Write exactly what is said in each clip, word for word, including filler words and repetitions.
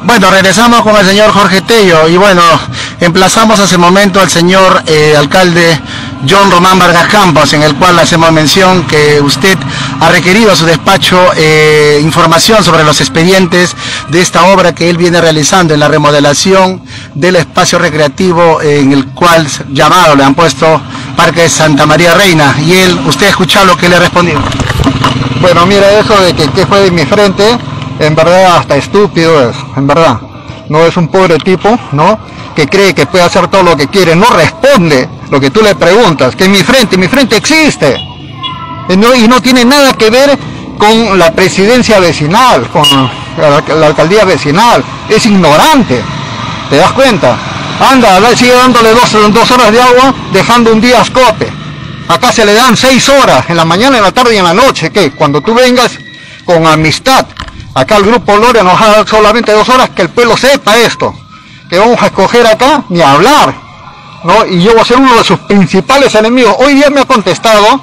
Bueno, regresamos con el señor Jorge Tello y bueno, emplazamos hace momento al señor eh, alcalde John Román Vargas Campos, en el cual hacemos mención que usted ha requerido a su despacho eh, información sobre los expedientes de esta obra que él viene realizando en la remodelación del espacio recreativo en el cual llamado le han puesto Parque Santa María Reina, y él, usted ha escuchado lo que le ha respondido. Bueno, mira, eso de que, que fue de mi frente, en verdad hasta estúpido es, en verdad. No es un pobre tipo, ¿no? Que cree que puede hacer todo lo que quiere, no responde lo que tú le preguntas, que mi frente, mi frente existe. Y no, y no tiene nada que ver con la presidencia vecinal, con la, la alcaldía vecinal. Es ignorante, ¿te das cuenta? Anda, sigue dándole dos, dos horas de agua, dejando un día a escote. Acá se le dan seis horas, en la mañana, en la tarde y en la noche. ¿Qué? Cuando tú vengas con amistad, acá el Grupo Gloria nos ha dado solamente dos horas, que el pueblo sepa esto. Que vamos a escoger acá, ni a hablar, ¿no? Y yo voy a ser uno de sus principales enemigos. Hoy día me ha contestado,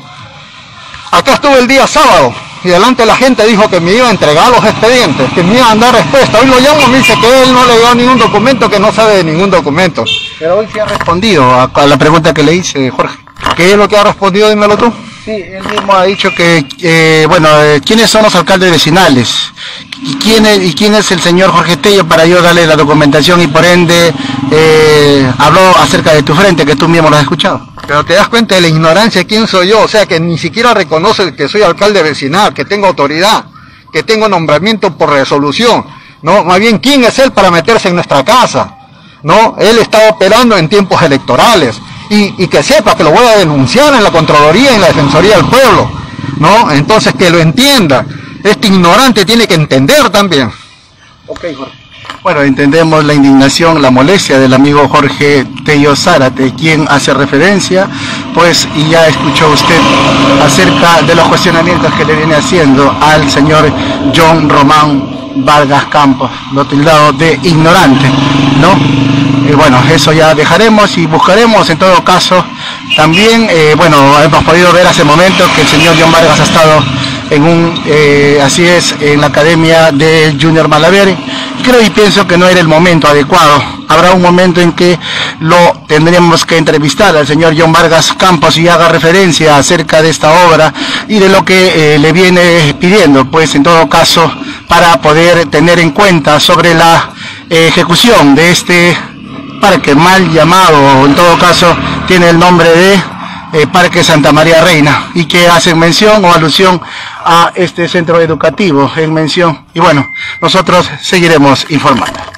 acá estuve el día sábado, y delante la gente dijo que me iba a entregar los expedientes, que me iba a dar respuesta. Hoy lo llamo y me dice que él no le dio ningún documento, que no sabe de ningún documento. Pero hoy sí ha respondido a, a la pregunta que le hice, Jorge. ¿Qué es lo que ha respondido? Dímelo tú. Sí, él mismo ha dicho que, eh, bueno, eh, ¿quiénes son los alcaldes vecinales? ¿Y quién, es, ¿Y quién es el señor Jorge Tello para yo darle la documentación y por ende eh, habló acerca de tu frente, que tú mismo lo has escuchado? Pero te das cuenta de la ignorancia de quién soy yo, o sea que ni siquiera reconoce que soy alcalde vecinal, que tengo autoridad, que tengo nombramiento por resolución, ¿no? Más bien, ¿quién es él para meterse en nuestra casa? ¿No? Él está operando en tiempos electorales. Y, y que sepa que lo voy a denunciar en la Contraloría y en la Defensoría del Pueblo, ¿no? Entonces que lo entienda. Este ignorante tiene que entender también. Ok, Jorge. Bueno, entendemos la indignación, la molestia del amigo Jorge Tello Zárate, quien hace referencia, pues, y ya escuchó usted acerca de los cuestionamientos que le viene haciendo al señor John Román Vargas Campos, lo tildado de ignorante, ¿no? Y bueno, eso ya dejaremos y buscaremos en todo caso. También, eh, bueno, hemos podido ver hace momentos que el señor John Vargas ha estado en un, eh, así es, en la academia de Junior Malaver. Creo y pienso que no era el momento adecuado. Habrá un momento en que lo tendremos que entrevistar al señor John Vargas Campos y haga referencia acerca de esta obra y de lo que eh, le viene pidiendo, pues en todo caso, para poder tener en cuenta sobre la eh, ejecución de este parque mal llamado, en todo caso tiene el nombre de eh, Parque Santa María Reina, y que hacen mención o alusión a este centro educativo en mención. Y bueno, nosotros seguiremos informando.